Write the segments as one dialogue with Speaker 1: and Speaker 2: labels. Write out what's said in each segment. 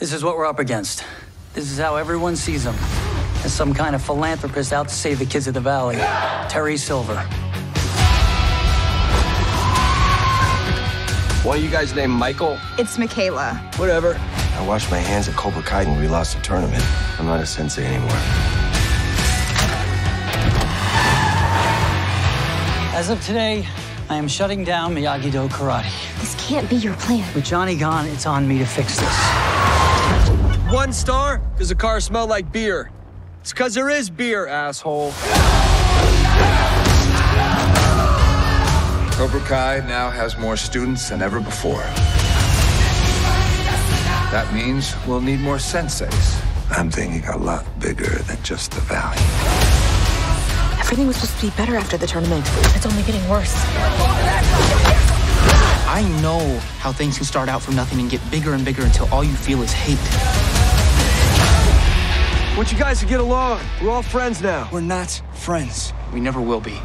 Speaker 1: This is what we're up against. This is how everyone sees him. As some kind of philanthropist out to save the kids of the valley. Terry Silver.
Speaker 2: Why you guys named Michael?
Speaker 3: It's Michaela.
Speaker 2: Whatever. I washed my hands at Cobra Kai when we lost the tournament. I'm not a sensei anymore.
Speaker 1: As of today, I am shutting down Miyagi-Do Karate.
Speaker 4: This can't be your plan.
Speaker 1: With Johnny gone, it's on me to fix this.
Speaker 2: 1 star? Because the car smelled like beer. It's because there is beer, asshole.
Speaker 5: Cobra Kai now has more students than ever before. That means we'll need more senseis. I'm thinking a lot bigger than just the valley.
Speaker 4: Everything was supposed to be better after the tournament. It's only getting worse.
Speaker 6: I know how things can start out from nothing and get bigger and bigger until all you feel is hate.
Speaker 2: I want you guys to get along. We're all friends now.
Speaker 6: We're not friends. We never will be.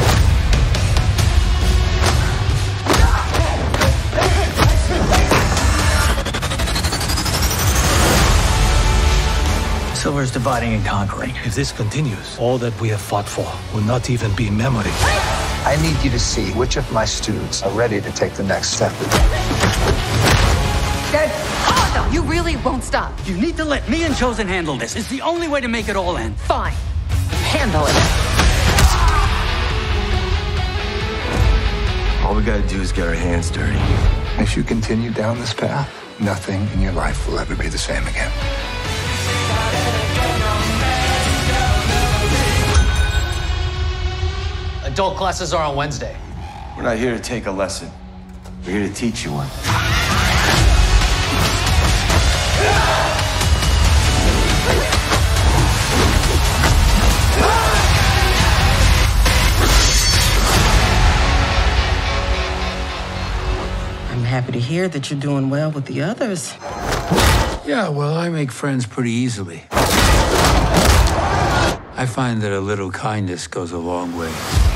Speaker 1: Silver's dividing and conquering.
Speaker 7: If this continues, all that we have fought for will not even be memory.
Speaker 5: I need you to see which of my students are ready to take the next step.
Speaker 3: You really won't stop.
Speaker 1: You need to let me and Chosen handle this. It's the only way to make it all end.
Speaker 3: Fine. Handle it.
Speaker 2: All we gotta do is get our hands dirty.
Speaker 5: If you continue down this path, nothing in your life will ever be the same again.
Speaker 6: Adult classes are on Wednesday.
Speaker 2: We're not here to take a lesson. We're here to teach you one.
Speaker 8: I'm happy to hear that you're doing well with the others.
Speaker 9: Yeah, well, I make friends pretty easily. I find that a little kindness goes a long way.